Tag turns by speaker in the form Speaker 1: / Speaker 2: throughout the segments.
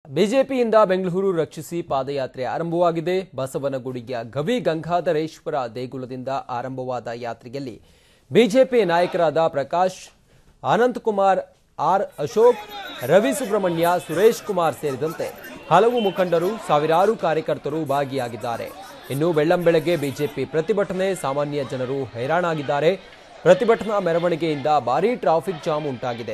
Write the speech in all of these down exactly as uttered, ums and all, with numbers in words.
Speaker 1: ಬಿಜೆಪಿಯಿಂದ ಬೆಂಗಳೂರು ರಕ್ಷಿಸಿ ಪಾದಯಾತ್ರೆ ಆರಂಭವಾಗಿದೆ. ಬಸವನಗುಡಿಯ ಗವಿ ಗಂಗಾಧರೇಶ್ವರ ದೇಗುಲದಿಂದ ಆರಂಭವಾದ ಯಾತ್ರೆಯಲ್ಲಿ ಬಿಜೆಪಿ ನಾಯಕರಾದ ಪ್ರಕಾಶ್, ಅನಂತಕುಮಾರ್, ಆರ್ ಅಶೋಕ್, ರವಿ ಸುಬ್ರಹ್ಮಣ್ಯ, ಸುರೇಶ್ ಕುಮಾರ್ ಸೇರಿದಂತೆ ಹಲವು ಮುಖಂಡರು, ಸಾವಿರಾರು ಕಾರ್ಯಕರ್ತರು ಭಾಗಿಯಾಗಿದ್ದಾರೆ. ಇನ್ನು ಬೆಳ್ಳಂಬೆಳಗ್ಗೆ ಬಿಜೆಪಿ ಪ್ರತಿಭಟನೆ, ಸಾಮಾನ್ಯ ಜನರು ಹೈರಾಣಾಗಿದ್ದಾರೆ. ಪ್ರತಿಭಟನಾ ಮೆರವಣಿಗೆಯಿಂದ ಭಾರೀ ಟ್ರಾಫಿಕ್ ಜಾಮ್ ಉಂಟಾಗಿದೆ.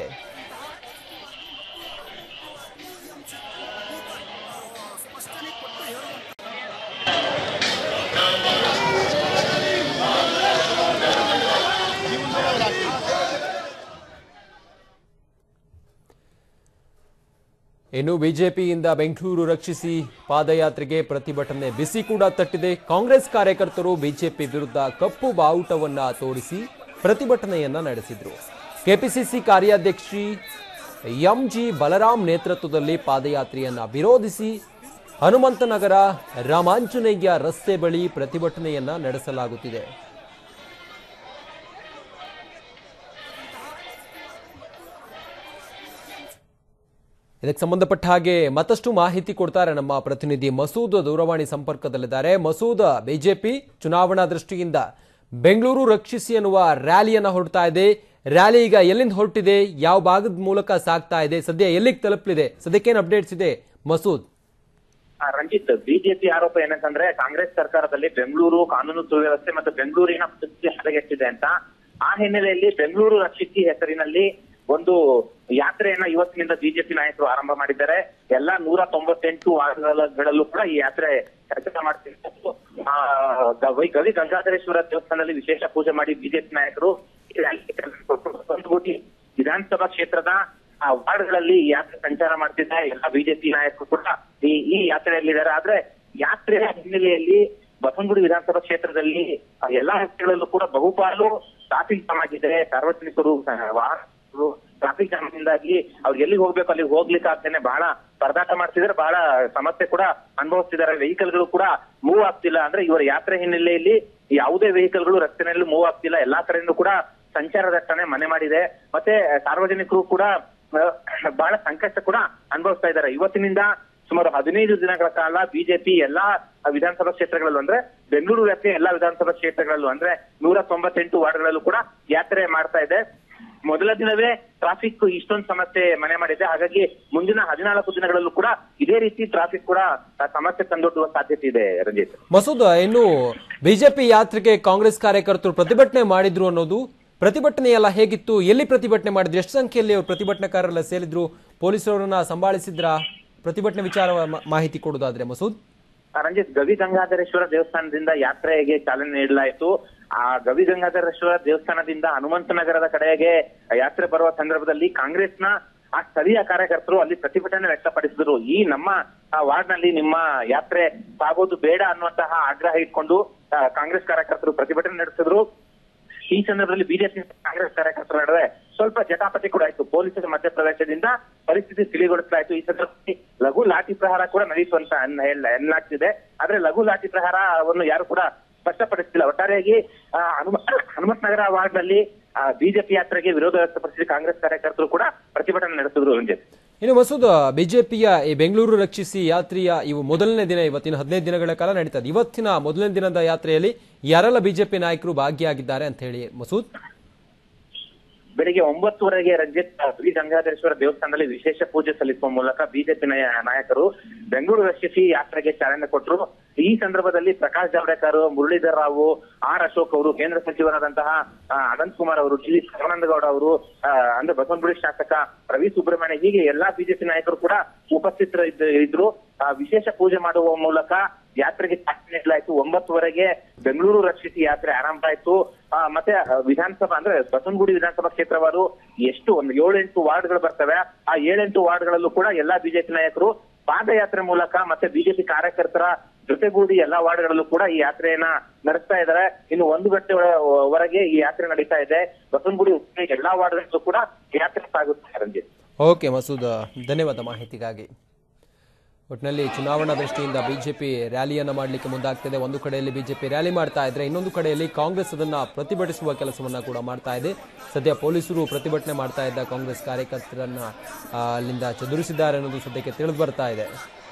Speaker 1: ಇನ್ನು ಬಿಜೆಪಿಯಿಂದ ಬೆಂಗಳೂರು ರಕ್ಷಿಸಿ ಪಾದಯಾತ್ರೆಗೆ ಪ್ರತಿಭಟನೆ ಬಿಸಿ ಕೂಡ ತಟ್ಟಿದೆ. ಕಾಂಗ್ರೆಸ್ ಕಾರ್ಯಕರ್ತರು ಬಿಜೆಪಿ ವಿರುದ್ಧ ಕಪ್ಪು ಬಾವುಟವನ್ನ ತೋರಿಸಿ ಪ್ರತಿಭಟನೆಯನ್ನ ನಡೆಸಿದ್ರು. ಕೆಪಿಸಿಸಿ ಕಾರ್ಯಾಧ್ಯಕ್ಷಿ ಎಂಜಿ ಬಲರಾಮ್ ನೇತೃತ್ವದಲ್ಲಿ ಪಾದಯಾತ್ರೆಯನ್ನ ವಿರೋಧಿಸಿ ಹನುಮಂತನಗರ ರಾಮಾಂಜನೇಯ ರಸ್ತೆ ಬಳಿ ಪ್ರತಿಭಟನೆಯನ್ನ ನಡೆಸಲಾಗುತ್ತಿದೆ. ಇದಕ್ಕೆ ಸಂಬಂಧಪಟ್ಟ ಹಾಗೆ ಮತ್ತಷ್ಟು ಮಾಹಿತಿ ಕೊಡ್ತಾರೆ ನಮ್ಮ ಪ್ರತಿನಿಧಿ ಮಸೂದ್, ದೂರವಾಣಿ ಸಂಪರ್ಕದಲ್ಲಿದ್ದಾರೆ. ಮಸೂದ್, ಬಿಜೆಪಿ ಚುನಾವಣಾ ದೃಷ್ಟಿಯಿಂದ ಬೆಂಗಳೂರು ರಕ್ಷಿಸಿ ಎನ್ನುವ ರ್ಯಾಲಿಯನ್ನ ಹೊರಡ್ತಾ ಇದೆ. ರ್ಯಾಲಿ ಈಗ ಎಲ್ಲಿಂದ ಹೊರಟಿದೆ, ಯಾವ ಭಾಗದ ಮೂಲಕ ಸಾಗ್ತಾ ಇದೆ, ಸದ್ಯ ಎಲ್ಲಿಗೆ ತಲುಪಲಿದೆ, ಸದ್ಯಕ್ಕೇನು ಅಪ್ಡೇಟ್ಸ್ ಇದೆ ಮಸೂದ್?
Speaker 2: ರಂಜಿತ್, ಬಿಜೆಪಿ ಆರೋಪ ಏನಂತಂದ್ರೆ ಕಾಂಗ್ರೆಸ್ ಸರ್ಕಾರದಲ್ಲಿ ಬೆಂಗಳೂರು ಕಾನೂನು ಸುವ್ಯವಸ್ಥೆ ಮತ್ತು ಬೆಂಗಳೂರಿನ ಪರಿಸ್ಥಿತಿ ಹದಗೆಟ್ಟಿದೆ ಅಂತ. ಆ ಹಿನ್ನೆಲೆಯಲ್ಲಿ ಬೆಂಗಳೂರು ರಕ್ಷಿಸಿ ಹೆಸರಿನಲ್ಲಿ ಒಂದು ಯಾತ್ರೆಯನ್ನ ಇವತ್ತಿನಿಂದ ಬಿಜೆಪಿ ನಾಯಕರು ಆರಂಭ ಮಾಡಿದ್ದಾರೆ. ಎಲ್ಲಾ ನೂರ ತೊಂಬತ್ತೆಂಟು ವಾರ್ಡ್ಗಳಲ್ಲೂ ಕೂಡ ಈ ಯಾತ್ರೆ ಕೆಲಸ ಮಾಡ್ತಿರ್ತಾರೆ. ಗವಿ ಗಂಗಾಧರೇಶ್ವರ ದೇವಸ್ಥಾನದಲ್ಲಿ ವಿಶೇಷ ಪೂಜೆ ಮಾಡಿ ಬಿಜೆಪಿ ನಾಯಕರು ವಿಧಾನಸಭಾ ಕ್ಷೇತ್ರದ ವಾರ್ಡ್ಗಳಲ್ಲಿ ಈ ಯಾತ್ರೆ ಸಂಚಾರ ಮಾಡ್ತಿದ್ದಾರೆ. ಎಲ್ಲ ಬಿಜೆಪಿ ನಾಯಕರು ಕೂಡ ಈ ಈ ಯಾತ್ರೆಯಲ್ಲಿದ್ದಾರೆ. ಆದ್ರೆ ಯಾತ್ರೆಯ ಹಿನ್ನೆಲೆಯಲ್ಲಿ ಬಸವನಗುಡಿ ವಿಧಾನಸಭಾ ಕ್ಷೇತ್ರದಲ್ಲಿ ಎಲ್ಲಾ ರಸ್ತೆಗಳಲ್ಲೂ ಕೂಡ ಬಹುಪಾಲು ಟ್ರಾಫಿಕ್ ಜಾಮ್ ಆಗಿದೆ. ಸಾರ್ವಜನಿಕರು ಟ್ರಾಫಿಕ್ ಜಾಮ್ ಇಂದಾಗಿ ಅವ್ರು ಎಲ್ಲಿಗೆ ಹೋಗ್ಬೇಕು ಅಲ್ಲಿಗೆ ಹೋಗ್ಲಿಕ್ಕೆ ಆಗ್ತೇನೆ ಬಹಳ ಪರದಾಟ ಮಾಡ್ತಿದ್ದಾರೆ, ಬಹಳ ಸಮಸ್ಯೆ ಕೂಡ ಅನುಭವಿಸ್ತಿದ್ದಾರೆ. ವೆಹಿಕಲ್ ಗಳು ಕೂಡ ಮೂವ್ ಆಗ್ತಿಲ್ಲ. ಅಂದ್ರೆ ಇವರ ಯಾತ್ರೆ ಹಿನ್ನೆಲೆಯಲ್ಲಿ ಯಾವುದೇ ವೆಹಿಕಲ್ ಗಳು ರಸ್ತೆನಲ್ಲಿ ಮೂವ್ ಆಗ್ತಿಲ್ಲ. ಎಲ್ಲಾ ಕಡೆಯಿಂದ ಕೂಡ ಸಂಚಾರ ದಟ್ಟಣೆ ಮನೆ ಮಾಡಿದೆ. ಮತ್ತೆ ಸಾರ್ವಜನಿಕರು ಕೂಡ ಬಹಳ ಸಂಕಷ್ಟ ಕೂಡ ಅನುಭವಿಸ್ತಾ ಇದ್ದಾರೆ. ಇವತ್ತಿನಿಂದ ಸುಮಾರು ಹದಿನೈದು ದಿನಗಳ ಕಾಲ ಬಿಜೆಪಿ ಎಲ್ಲಾ ವಿಧಾನಸಭಾ ಕ್ಷೇತ್ರಗಳಲ್ಲೂ ಅಂದ್ರೆ ಬೆಂಗಳೂರು ವ್ಯಾಪ್ತಿಯ ಎಲ್ಲಾ ವಿಧಾನಸಭಾ ಕ್ಷೇತ್ರಗಳಲ್ಲೂ ಅಂದ್ರೆ ನೂರ ತೊಂಬತ್ತೆಂಟು ವಾರ್ಡ್ಗಳಲ್ಲೂ ಕೂಡ ಯಾತ್ರೆ ಮಾಡ್ತಾ ಇದೆ. ಮೊದಲ ದಿನವೇ ಟ್ರಾಫಿಕ್ ಇಷ್ಟೊಂದು ಸಮಸ್ಯೆ ಮನೆ ಮಾಡಿದೆ. ಹಾಗಾಗಿ ಮುಂದಿನ ಹದಿನಾಲ್ಕು ದಿನಗಳಲ್ಲೂ ಕೂಡ ಇದೇ ರೀತಿ ಟ್ರಾಫಿಕ್ ಕೂಡ ಸಮಸ್ಯೆ ತಂದೊಡ್ಡುವ ಸಾಧ್ಯತೆ ಇದೆ. ರಂಜಿತ್,
Speaker 1: ಮಸೂದ್, ಇನ್ನು ಬಿಜೆಪಿ ಯಾತ್ರೆಗೆ ಕಾಂಗ್ರೆಸ್ ಕಾರ್ಯಕರ್ತರು ಪ್ರತಿಭಟನೆ ಮಾಡಿದ್ರು ಅನ್ನೋದು, ಪ್ರತಿಭಟನೆ ಎಲ್ಲ ಹೇಗಿತ್ತು, ಎಲ್ಲಿ ಪ್ರತಿಭಟನೆ ಮಾಡಿದ್ರು, ಎಷ್ಟು ಸಂಖ್ಯೆಯಲ್ಲಿ ಅವರು ಪ್ರತಿಭಟನಾಕಾರರೆಲ್ಲ ಸೇರಿದ್ರು, ಪೊಲೀಸರನ್ನ ಸಂಭಾಳಿಸಿದ್ರ, ಪ್ರತಿಭಟನೆ ವಿಚಾರ ಮಾಹಿತಿ ಕೊಡುವುದಾದ್ರೆ ಮಸೂದ್?
Speaker 2: ರಂಜಿತ್, ಗವಿ ಗಂಗಾಧರೇಶ್ವರ ದೇವಸ್ಥಾನದಿಂದ ಯಾತ್ರೆಗೆ ಚಾಲನೆ ನೀಡಲಾಯಿತು. ಆ ಗವಿ ಗಂಗಾಧರೇಶ್ವರ ದೇವಸ್ಥಾನದಿಂದ ಹನುಮಂತನಗರದ ಕಡೆಗೆ ಯಾತ್ರೆ ಬರುವ ಸಂದರ್ಭದಲ್ಲಿ ಕಾಂಗ್ರೆಸ್ನ ಆ ಸ್ಥಳೀಯ ಕಾರ್ಯಕರ್ತರು ಅಲ್ಲಿ ಪ್ರತಿಭಟನೆ ವ್ಯಕ್ತಪಡಿಸಿದ್ರು. ಈ ನಮ್ಮ ವಾರ್ಡ್ ನಲ್ಲಿ ನಿಮ್ಮ ಯಾತ್ರೆ ಸಾಗೋದು ಬೇಡ ಅನ್ನುವಂತಹ ಆಗ್ರಹ ಇಟ್ಕೊಂಡು ಕಾಂಗ್ರೆಸ್ ಕಾರ್ಯಕರ್ತರು ಪ್ರತಿಭಟನೆ ನಡೆಸಿದ್ರು. ಈ ಸಂದರ್ಭದಲ್ಲಿ ಬಿಜೆಪಿ ಕಾಂಗ್ರೆಸ್ ಕಾರ್ಯಕರ್ತರ ನಡುವೆ ಸ್ವಲ್ಪ ಜಟಾಪಟಿ ಕೂಡ ಆಯ್ತು. ಪೊಲೀಸರ ಮಧ್ಯಪ್ರವೇಶದಿಂದ ಪರಿಸ್ಥಿತಿ ತಿಳಿಗೊಳಿಸಲಾಯಿತು. ಈ ಸಂದರ್ಭದಲ್ಲಿ ಲಘು ಲಾಠಿ ಪ್ರಹಾರ ಕೂಡ ನಡೆಯಿತು ಅಂತ ಎನ್ನಲಾಗ್ತಿದೆ. ಆದ್ರೆ ಲಘು ಲಾಠಿ ಪ್ರಹಾರವನ್ನು ಯಾರು ಕೂಡ ಸ್ಪಷ್ಟಪಡಿಸಿಲ್ಲ. ಒಟ್ಟಾರೆಯಾಗಿ ಹನುಮ ಹನುಮಂತನಗರ ವಾರ್ಡ್ ನಲ್ಲಿ ಬಿಜೆಪಿ ಯಾತ್ರೆಗೆ ವಿರೋಧ ವ್ಯಕ್ತಪಡಿಸಿದ ಕಾಂಗ್ರೆಸ್ ಕಾರ್ಯಕರ್ತರು ಕೂಡ ಪ್ರತಿಭಟನೆ ನಡೆಸಿದ್ರು. ರಂಜಿತ್,
Speaker 1: ಇನ್ನು ಮಸೂದ್, ಬಿಜೆಪಿಯ ಈ ಬೆಂಗಳೂರು ರಕ್ಷಿಸಿ ಯಾತ್ರೆಯ ಇವು ಮೊದಲನೇ ದಿನ, ಇವತ್ತಿನ ಹದಿನೈದು ದಿನಗಳ ಕಾಲ ನಡೀತದೆ. ಇವತ್ತಿನ ಮೊದಲನೇ ದಿನದ ಯಾತ್ರೆಯಲ್ಲಿ ಯಾರೆಲ್ಲ ಬಿಜೆಪಿ ನಾಯಕರು ಭಾಗಿಯಾಗಿದ್ದಾರೆ ಅಂತ ಹೇಳಿ ಮಸೂದ್?
Speaker 2: ಬೆಳಿಗ್ಗೆ ಒಂಬತ್ತುವರೆಗೆ ರಂಜಿತ್ ಶ್ರೀ ಗಂಗಾಧರೇಶ್ವರ ದೇವಸ್ಥಾನದಲ್ಲಿ ವಿಶೇಷ ಪೂಜೆ ಸಲ್ಲಿಸುವ ಮೂಲಕ ಬಿಜೆಪಿ ನಾಯಕರು ಬೆಂಗಳೂರು ರಕ್ಷಿಸಿ ಯಾತ್ರೆಗೆ ಚಾಲನೆ ಕೊಟ್ಟರು. ಈ ಸಂದರ್ಭದಲ್ಲಿ ಪ್ರಕಾಶ್ ಜಾವಡೇಕರ್, ಮುರಳೀಧರ್ ರಾವ್, ಆರ್ ಅಶೋಕ್ ಅವರು, ಕೇಂದ್ರ ಸಚಿವರಾದಂತಹ ಅನಂತಕುಮಾರ್ ಅವರು, ಡಿ ಸದಾನಂದಗೌಡ ಅವರು, ಅಂದ್ರೆ ಬಸವನಗುಡಿ ಶಾಸಕ ರವಿ ಸುಬ್ರಹ್ಮಣ್ಯ, ಹೀಗೆ ಎಲ್ಲಾ ಬಿಜೆಪಿ ನಾಯಕರು ಕೂಡ ಉಪಸ್ಥಿತರು ಇದ್ರು. ವಿಶೇಷ ಪೂಜೆ ಮಾಡುವ ಮೂಲಕ ಯಾತ್ರೆಗೆ ಚಾಲನೆ ನೀಡಲಾಯಿತು. ಒಂಬತ್ತುವರೆಗೆ ಬೆಂಗಳೂರು ರಕ್ಷಿಸಿ ಯಾತ್ರೆ ಆರಂಭ ಆಯಿತು. ಮತ್ತೆ ವಿಧಾನಸಭಾ ಅಂದ್ರೆ ಬಸವನಗುಡಿ ವಿಧಾನಸಭಾ ಕ್ಷೇತ್ರವಾರು ಎಷ್ಟು ಒಂದು ಏಳೆಂಟು ವಾರ್ಡ್ಗಳು ಬರ್ತವೆ. ಆ ಏಳೆಂಟು ವಾರ್ಡ್ಗಳಲ್ಲೂ ಕೂಡ ಎಲ್ಲಾ ಬಿಜೆಪಿ ನಾಯಕರು ಪಾದಯಾತ್ರೆ ಮೂಲಕ ಮತ್ತೆ ಬಿಜೆಪಿ ಕಾರ್ಯಕರ್ತರ ಜೊತೆಗೂಡಿ ಎಲ್ಲಾ ವಾರ್ಡ್ಗಳಲ್ಲೂ ಕೂಡ ಈ ಯಾತ್ರೆಯನ್ನ ನಡೆಸ್ತಾ ಇದ್ದಾರೆ. ಇನ್ನು ಒಂದು ಗಂಟೆವರೆಗೆ ಈ ಯಾತ್ರೆ ನಡೀತಾ ಇದೆ. ಬಸವನಗುಡಿ ಎಲ್ಲಾ ವಾರ್ಡ್ಗಳಲ್ಲೂ ಕೂಡ ಯಾತ್ರೆ ಸಾಗುತ್ತಾರೆ. ರಂಜಿತ್,
Speaker 1: ಓಕೆ ಮಸೂದ್, ಧನ್ಯವಾದ ಮಾಹಿತಿಗಾಗಿ. ಒಟ್ಟಿನಲ್ಲಿ ಚುನಾವಣಾ ದೃಷ್ಟಿಯಿಂದ ಬಿಜೆಪಿ ರ್ಯಾಲಿಯನ್ನು ಮಾಡಲಿಕ್ಕೆ ಮುಂದಾಗ್ತಿದೆ. ಒಂದು ಕಡೆಯಲ್ಲಿ ಬಿಜೆಪಿ ರ್ಯಾಲಿ ಮಾಡ್ತಾ ಇದ್ರೆ, ಇನ್ನೊಂದು ಕಡೆಯಲ್ಲಿ ಕಾಂಗ್ರೆಸ್ ಅದನ್ನ ಪ್ರತಿಭಟಿಸುವ ಕೆಲಸವನ್ನ ಕೂಡ ಮಾಡ್ತಾ ಇದೆ. ಸದ್ಯ ಪೊಲೀಸರು ಪ್ರತಿಭಟನೆ ಮಾಡ್ತಾ ಇದ್ದ ಕಾಂಗ್ರೆಸ್ ಕಾರ್ಯಕರ್ತರನ್ನ ಅಲ್ಲಿಂದ ಚದುರಿಸಿದ್ದಾರೆ ಅನ್ನೋದು ಸದ್ಯಕ್ಕೆ ತಿಳಿದು ಬರ್ತಾ ಇದೆ.